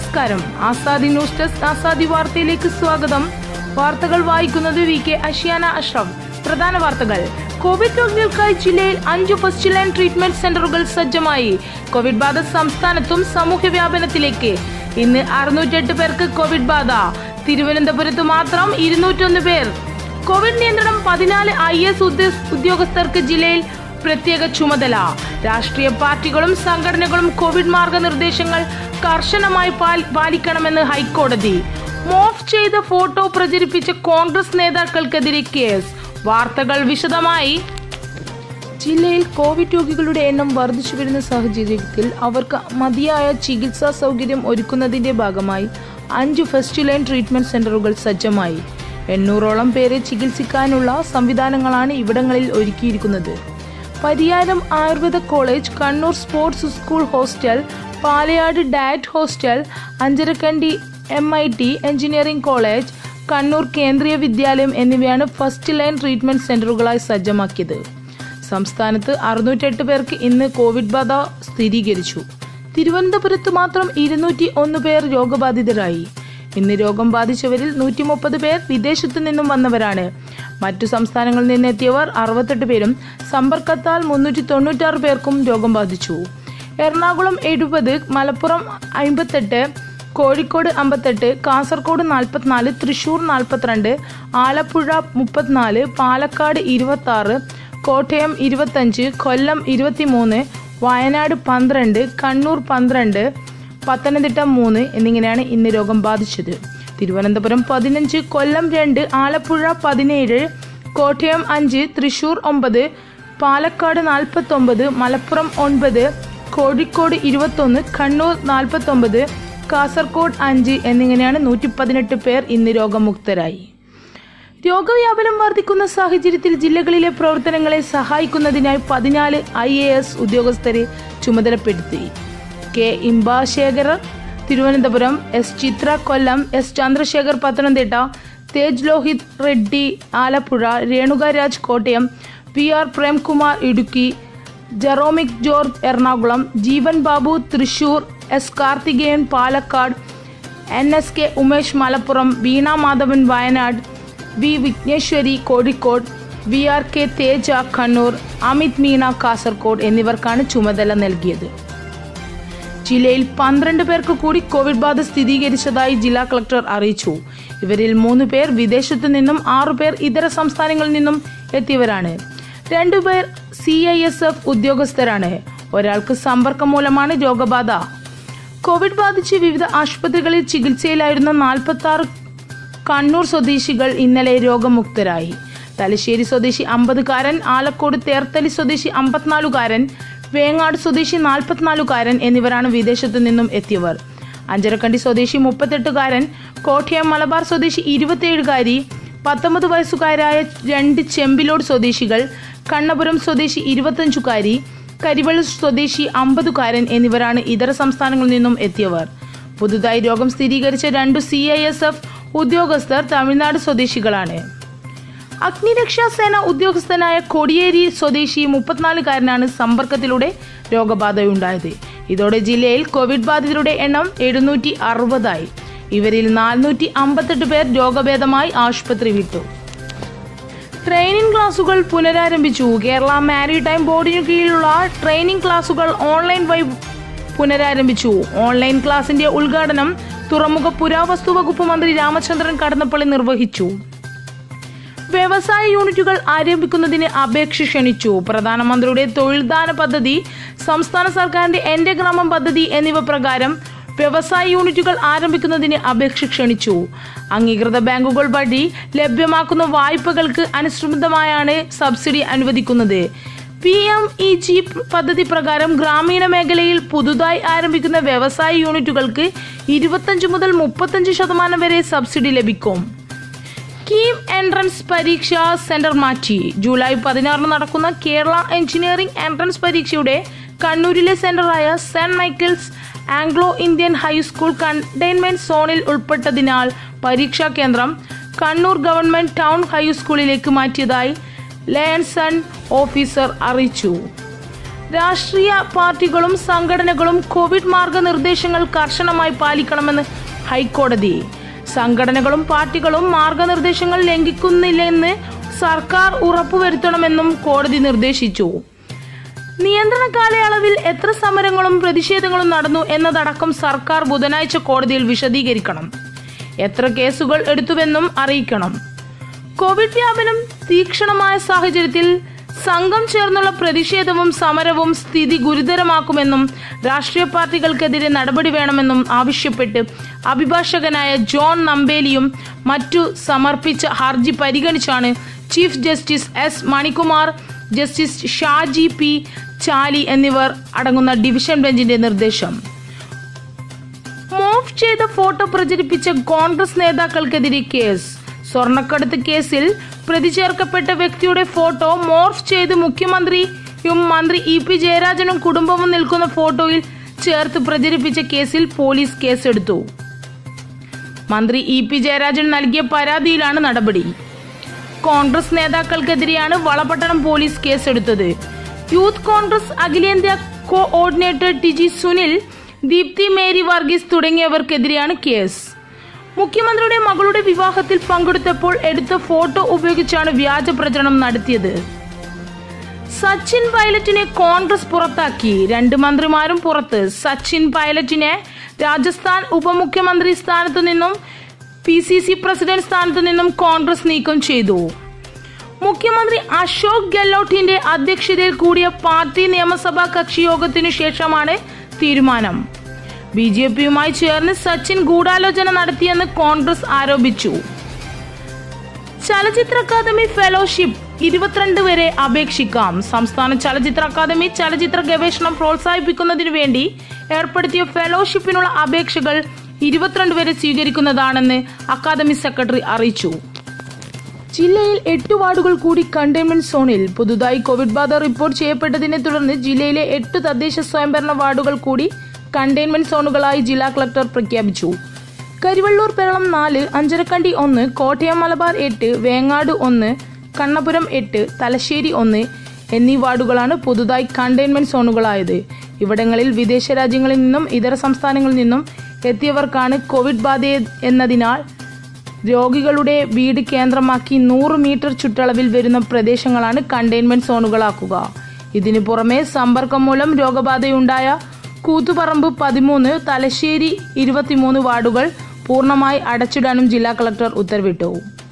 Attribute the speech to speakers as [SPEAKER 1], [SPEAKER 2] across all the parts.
[SPEAKER 1] നമസ്കാരം. Azadi news desk Azadi വാർത്തയിലേക്ക് സ്വാഗതം. വാർത്തകൾ വായിക്കുന്നത് VK അഷിയാന അഷ്റഫ്. പ്രധാന വാർത്തകൾ. കോവിഡ് രോഗികൾക്കായി ജില്ലയിൽ 5 ഫസ്റ്റ് ലൈൻ ട്രീറ്റ്മെന്റ് സെന്ററുകൾ സജ്ജമായി. കോവിഡ് ബാധ സംസ്ഥാനത്തും സമൂഹ വ്യാപനത്തിലേക്ക്. ഇന്ന് 608 പേർക്ക് കോവിഡ് ബാധ. തിരുവനന്തപുരത്ത് മാത്രം 201 പേർ. കോവിഡ് നിയന്ത്രണം 14 IAS ഉദ്യോഗസ്ഥർക്ക് ജില്ലയിൽ പ്രത്യേക ചുമതല. രാഷ്ട്രീയ പാർട്ടികളും സംഘടനകളും കോവിഡ് മാർഗനിർദ്ദേശങ്ങൾ കർശനമായി പാലിക്കണമെന്ന് ഹൈക്കോടതി. മോഫ് ചെയ്ത ഫോട്ടോ പ്രചരിപ്പിച്ച കോൺഗ്രസ് നേതാക്കൾക്കെതിരെ കേസ്. വാർത്തകൾ വിശദമായി. ജില്ലയിൽ കോവിഡ് രോഗികളുടെ എണ്ണം വർദ്ധിച്ചു വരുന്ന സാഹചര്യത്തിൽ അവർക്ക് മതിയായ ചികിത്സാ സൗകര്യം ഒരുക്കുന്നതിന്റെ ഭാഗമായി 5 ഫസ്റ്റ് ലൈൻ ട്രീറ്റ്മെന്റ് സെന്ററുകൾ സജ്ജമായി. 800ഓളം പേരെ ചികിത്സിക്കാനുള്ള സംവിധാനങ്ങളാണ് ഇവിടങ്ങളിൽ ഒരുക്കിയിരിക്കുന്നത്. Pariyaram Ayurveda college, Kannur sports school hostel, Palayad diet hostel, Anjarakandi MIT engineering college, Kannur Kendriya Vidyalaya എന്നിവയാണ് ഫസ്റ്റ് ലൈൻ ട്രീറ്റ്മെന്റ് സെന്ററുകളായി സജ്ജമാക്കിയത്. സംസ്ഥാനത്ത് 608 പേർക്ക് ഇന്ന് കോവിഡ് ബാധ സ്ഥിരീകരിച്ചു. തിരുവനന്തപുരത്ത് മാത്രം 201 പേർ രോഗബാധിതരായി. ഇന്ന് രോഗം ബാധിച്ചവരിൽ 130 പേർ വിദേശത്തു നിന്നും വന്നവരാണ്. മറ്റു സംസ്ഥാനങ്ങളിൽ നിന്നെത്തിയവർ 68 പേരും സമ്പർക്കത്താൽ 396 പേർക്കും രോഗം ബാധിച്ചു. എറണാകുളം 70, മലപ്പുറം 58, കോഴിക്കോട് 58, കാസർഗോഡ് 44, തൃശൂർ 42, ആലപ്പുഴ 34, പാലക്കാട് 26, കോട്ടയം 25, കൊല്ലം 23, വയനാട് 12, കണ്ണൂർ 12, പത്തനംതിട്ട 3 എന്നിങ്ങനെയാണ് ഇന്ന് രോഗം ബാധിച്ചത്. തിരുവനന്തപുരം 15, കൊല്ലം 2, ആലപ്പുഴ 17, കോട്ടയം 5, തൃശൂർ 9, പാലക്കാട് 49, മലപ്പുറം 9, കോഴിക്കോട് 21, കണ്ണൂർ 49, കാസർഗോഡ് 5 എന്നിങ്ങനെയാണ് 118 പേർ ഇന്ന് രോഗമുക്തരായി. രോഗവ്യാപനം വർദ്ധിക്കുന്ന സാഹചര്യത്തിൽ ജില്ലകളിലെ പ്രവർത്തനങ്ങളെ സഹായിക്കുന്നതിനായി 14 IAS ഉദ്യോഗസ്ഥരെ ചുമതലപ്പെടുത്തി. K. Imbasekhar Thiruvananthapuram, S. Chithra Kollam, S. Chandrasekhar Pathanamthitta, Tej Lohith Reddy Alappuzha, Renuka Raj Kottayam, PR Premkumar Idukki, Jeromic George Ernakulam, Jeevan Babu Thrissur, S. Karthikeyan Palakkad, NSK Umesh Malappuram, Veena Madhavan Wayanad, V. Vigneshwari Kozhikode, VRK Teja Kannur, Amit Meena Kasaragod എന്നിവർക്കാണ് ചുമതല നൽകിയത്. ജില്ലയിൽ 12 പേർക്ക് കൂടി കോവിഡ് ബാധ സ്ഥിരീകരിച്ചതായി ജില്ലാ കളക്ടർ അറിയിച്ചു. ഇവരിൽ 3 പേർ വിദേശത്തു നിന്നും 6 പേർ ഇതര സംസ്ഥാനങ്ങളിൽ നിന്നും എത്തിയവരാണ്. 2 പേർ CISF ഉദ്യോഗസ്ഥരാണ്. ഒരാൾക്ക് സമ്പർക്കം മൂലമാണ് രോഗബാധ. കോവിഡ് ബാധിച്ച് വിവിധ ആശുപത്രികളിൽ ചികിത്സയിലായിരുന്ന 46 കണ്ണൂർ സ്വദേശികൾ ഇന്നലെ രോഗമുക്തരായി. തലശ്ശേരി സ്വദേശി 50കാരൻ, ആലക്കോട് തേർത്തലി സ്വദേശി 54കാരൻ, വേങ്ങാട് സ്വദേശി 44കാരൻ എന്നിവരാണ് വിദേശത്തു നിന്നും എത്തിയവർ. അഞ്ചരക്കണ്ടി സ്വദേശി 38കാരൻ, കോട്ടയം മലബാർ സ്വദേശി 27കാരി, 19 വയസ്സുകാരായ 2 ചെമ്പിലോട് സ്വദേശികൾ, കണ്ണപുരം സ്വദേശി 25കാരി, കരിവള്ളൂർ സ്വദേശി 50കാരൻ എന്നിവരാണ് ഇതര സംസ്ഥാനങ്ങളിൽ നിന്നും എത്തിയവർ. പുതുതായി രോഗം സ്ഥിരീകരിച്ച 2 CISF ഉദ്യോഗസ്ഥർ തമിഴ്നാട് സ്വദേശികളാണ്. അഗ്നിരക്ഷാസേന ഉദ്യോഗസ്ഥനായ കോടിയേരി സ്വദേശി 34കാരനാണ് സമ്പർക്കത്തിലൂടെ രോഗബാധയുണ്ടായത്. ഇതോടെ ജില്ലയിൽ കോവിഡ് ബാധിതരുടെ എണ്ണം 760ആയി. ഇവരിൽ 458 പേർ രോഗഭേദമായി ആശുപത്രി വിട്ടു. ട്രെയിനിങ് ക്ലാസുകൾ പുനരാരംഭിച്ചു. കേരള മാരിടൈം ബോർഡിനു കീഴിലുള്ള ട്രെയിനിങ് ക്ലാസുകൾ ഓൺലൈൻ വഴി പുനരാരംഭിച്ചു. ഓൺലൈൻ ക്ലാസിന്റെ ഉദ്ഘാടനം തുറമുഖ പുരാവസ്തു വകുപ്പ് മന്ത്രി രാമചന്ദ്രൻ കടന്നപ്പള്ളി നിർവഹിച്ചു. വ്യവസായ യൂണിറ്റുകൾ ആരംഭിക്കുന്നതിന് അപേക്ഷ ക്ഷണിച്ചു. പ്രധാനമന്ത്രിയുടെ തൊഴിൽദാന പദ്ധതി, സംസ്ഥാന സർക്കാരിന്റെ എന്റെ ഗ്രാമം പദ്ധതി എന്നിവ പ്രകാരം വ്യവസായ യൂണിറ്റുകൾ ആരംഭിക്കുന്നതിന് അപേക്ഷ ക്ഷണിച്ചു. അംഗീകൃത ബാങ്കുകൾ വഴി ലഭ്യമാക്കുന്ന വായ്പകൾക്ക് അനുസൃതമായാണ് സബ്സിഡി അനുവദിക്കുന്നത്. PMEG പദ്ധതി പ്രകാരം ഗ്രാമീണ മേഖലയിൽ പുതുതായി ആരംഭിക്കുന്ന വ്യവസായ യൂണിറ്റുകൾക്ക് 25 മുതൽ 35% വരെ സബ്സിഡി ലഭിക്കും. കീം എൻട്രൻസ് പരീക്ഷ സെന്റർ മാറ്റി. ജൂലൈ 16 നടക്കുന്ന കേരള എഞ്ചിനീയറിംഗ് എൻട്രൻസ് പരീക്ഷയുടെ കണ്ണൂരിലെ സെന്ററായ saint Michael's Anglo Indian high school containment സോണിൽ ഉൾപ്പെട്ടതിനാൽ പരീക്ഷാ കേന്ദ്രം കണ്ണൂർ ഗവൺമെന്റ് ടൗൺ ഹൈസ്കൂളിലേക്ക് മാറ്റിയതായി ലയൺസൺ ഓഫീസർ അറിയിച്ചു. രാഷ്ട്രീയ പാർട്ടികളും സംഘടനകളും കോവിഡ് മാർഗനിർദ്ദേശങ്ങൾ കർശനമായി പാലിക്കണമെന്ന് ഹൈക്കോടതി. സംഘടനകളും പാർട്ടികളും മാർഗനിർദ്ദേശങ്ങൾ ലംഘിക്കുന്നില്ലെന്ന് സർക്കാർ ഉറപ്പുവരുത്തണമെന്നും കോടതി നിർദ്ദേശിച്ചു. നിയന്ത്രണ കാലയളവിൽ എത്ര സമരങ്ങളും പ്രതിഷേധങ്ങളും നടന്നു എന്നതടക്കം സർക്കാർ ബുധനാഴ്ച കോടതിയിൽ വിശദീകരിക്കണം. എത്ര കേസുകൾ എടുത്തുവെന്നും അറിയിക്കണം. കോവിഡ് വ്യാപനം തീക്ഷണമായ സാഹചര്യത്തിൽ സംഘം ചേർന്നുള്ള പ്രതിഷേധവും സമരവും സ്ഥിതി ഗുരുതരമാക്കുമെന്നും രാഷ്ട്രീയ പാർട്ടികൾക്കെതിരെ നടപടി വേണമെന്നും ആവശ്യപ്പെട്ട് അഭിഭാഷകനായ ജോൺ നമ്പേലിയും മറ്റു സമർപ്പിച്ച ഹർജി പരിഗണിച്ചാണ് chief justice S Manikumar, justice Shaji P Chaly എന്നിവർ അടങ്ങുന്ന ഡിവിഷൻ ബെഞ്ചിന്റെ നിർദ്ദേശം. മോർഫ് ചെയ്ത ഫോട്ടോ പ്രചരിപ്പിച്ച കോൺഗ്രസ് നേതാക്കൾക്കെതിരെ കേസ്. സ്വർണ്ണക്കടത്ത് കേസിൽ പ്രതി ചേർക്കപ്പെട്ട വ്യക്തിയുടെ ഫോട്ടോ മോർഫ് ചെയ്ത് മുഖ്യമന്ത്രിയും മന്ത്രി ഇ.പി. ജയരാജനും കുടുംബവും നിൽക്കുന്ന ഫോട്ടോയിൽ ചേർത്ത് പ്രചരിപ്പിച്ച കേസിൽ പോലീസ് കേസെടുത്തു. മന്ത്രി ഇ.പി. ജയരാജൻ നൽകിയ പരാതിയിലാണ് നടപടി. കോൺഗ്രസ് നേതാക്കൾക്കെതിരെയാണ് വളപട്ടണം പോലീസ് കേസെടുത്തത്. യൂത്ത് കോൺഗ്രസ് അഖിലേന്ത്യാ coordinator T G. Sunil, Deepthi Mary Varghese തുടങ്ങിയവർക്കെതിരെയാണ് കേസ്. മുഖ്യമന്ത്രിയുടെ മകളുടെ വിവാഹത്തിൽ പങ്കെടുത്തപ്പോൾ എടുത്ത ഫോട്ടോ ഉപയോഗിച്ചാണ് വ്യാജ പ്രചരണം നടത്തിയത്. സച്ചിൻ പൈലറ്റിനെ കോൺഗ്രസ് പുറത്താക്കി. 2 മന്ത്രിമാരും പുറത്ത്. സച്ചിൻ പൈലറ്റിനെ രാജസ്ഥാൻ ഉപമുഖ്യമന്ത്രി സ്ഥാനത്തു നിന്നും PCC പ്രസിഡന്റ് സ്ഥാനത്തു നിന്നും കോൺഗ്രസ് നീക്കം ചെയ്തു. മുഖ്യമന്ത്രി അശോക് ഗെഹ്ലോട്ടിന്റെ അധ്യക്ഷതയിൽ കൂടിയ പാർട്ടി നിയമസഭാ കക്ഷി യോഗത്തിനു ശേഷമാണ് തീരുമാനം. BJPയുമായി ചേർന്ന് സച്ചിൻ ഗൂഢാലോചന നടത്തിയെന്ന് കോൺഗ്രസ് ആരോപിച്ചു. ചലച്ചിത്ര അക്കാദമി ഫെലോഷിപ്പ് 22 വരെ അപേക്ഷിക്കാം. സംസ്ഥാന ചലച്ചിത്ര അക്കാദമി ചലച്ചിത്ര ഗവേഷണം പ്രോത്സാഹിപ്പിക്കുന്നതിനു വേണ്ടി ഏർപ്പെടുത്തിയ ഫെലോഷിപ്പിനുള്ള അപേക്ഷകൾ 22 വരെ സ്വീകരിക്കുന്നതാണെന്ന് അക്കാദമി സെക്രട്ടറി അറിയിച്ചു. ജില്ലയിൽ 8 വാർഡുകൾ കൂടി കണ്ടെയ്ൻമെന്റ് സോണിൽ. പുതുതായി കോവിഡ് ബാധ റിപ്പോർട്ട് ചെയ്യപ്പെട്ടതിനെ തുടർന്ന് ജില്ലയിലെ 8 തദ്ദേശ സ്വയംഭരണ വാർഡുകൾ കൂടി കണ്ടെയ്ൻമെന്റ് സോണുകളായി ജില്ലാ കളക്ടർ പ്രഖ്യാപിച്ചു. കരിവള്ളൂർ പെരളം 4, അഞ്ചരക്കണ്ടി 1, കോട്ടയം മലബാർ 8, വേങ്ങാട് 1, കണ്ണപുരം 8, തലശ്ശേരി 1 എന്നീ വാർഡുകളാണ് പുതുതായി കണ്ടെയ്ൻമെന്റ് സോണുകളായത്. ഇവിടങ്ങളിൽ വിദേശ രാജ്യങ്ങളിൽ നിന്നും ഇതര സംസ്ഥാനങ്ങളിൽ നിന്നും എത്തിയവർക്കാണ് കോവിഡ് ബാധ എന്നതിനാൽ രോഗികളുടെ വീട് കേന്ദ്രമാക്കി 100 മീറ്റർ ചുറ്റളവിൽ വരുന്ന പ്രദേശങ്ങളാണ് കണ്ടെയ്ൻമെന്റ് സോണുകളാക്കുക. ഇതിനു പുറമെ സമ്പർക്കം മൂലം രോഗബാധയുണ്ടായ കൂത്തുപറമ്പ് 13, തലശ്ശേരി 23 വാർഡുകൾ പൂർണ്ണമായി അടച്ചിടാനും ജില്ലാ കളക്ടർ ഉത്തരവിട്ടു.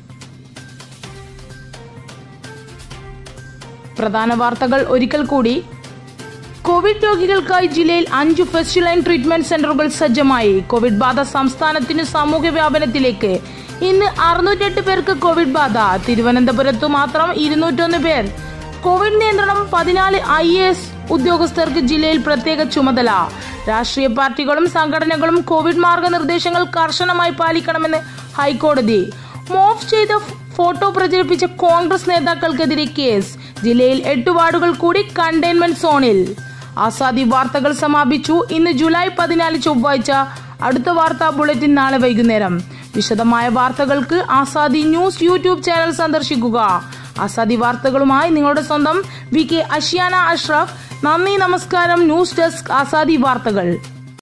[SPEAKER 1] പ്രധാന വാർത്തകൾ ഒരിക്കൽ കൂടി. കോവിഡ് രോഗികൾക്കായി ജില്ലയിൽ 5 ഫസ്റ്റ് ലൈൻ ട്രീറ്റ്മെന്റ് സെന്ററുകൾ സജ്ജമായി. കോവിഡ് ബാധ സംസ്ഥാനത്തിന് സമൂഹ വ്യാപനത്തിലേക്ക്. ഇന്ന് 608 പേർക്ക് കോവിഡ് ബാധ. തിരുവനന്തപുരത്തു മാത്രം 201 പേർ. കോവിഡ് നിയന്ത്രണം. 14 IAS ഉദ്യോഗസ്ഥർക്ക് ജില്ലയിൽ പ്രത്യേക ചുമതല. രാഷ്ട്രീയ പാർട്ടികളും സംഘടനകളും കോവിഡ് മാർഗനിർദ്ദേശങ്ങൾ കർശനമായി പാലിക്കണമെന്ന് ഹൈക്കോടതി. മോർഫ് ചെയ്ത ഫോട്ടോ പ്രചരിപ്പിച്ച കോൺഗ്രസ് നേതാക്കൾക്കെതിരെ കേസ്. ജില്ലയിൽ 8 വാർഡുകൾ കൂടി കണ്ടെയ്ൻമെന്റ് സോണിൽ. ആസാദി വാർത്തകൾ സമാപിച്ചു. ഇന്ന് ജൂലൈ 14 ചൊവ്വാഴ്ച. അടുത്ത വാർത്താ ബുള്ളറ്റിൻ നാളെ വൈകുന്നേരം. വിശദമായ വാർത്തകൾക്ക് ആസാദി ന്യൂസ് യൂട്യൂബ് ചാനൽ സന്ദർശിക്കുക. ആസാദി വാർത്തകളുമായി നിങ്ങളുടെ സ്വന്തം VK അഷിയാന അഷ്റഫ്. നന്ദി, നമസ്കാരം. ന്യൂസ് ഡെസ്ക്, ആസാദി വാർത്തകൾ.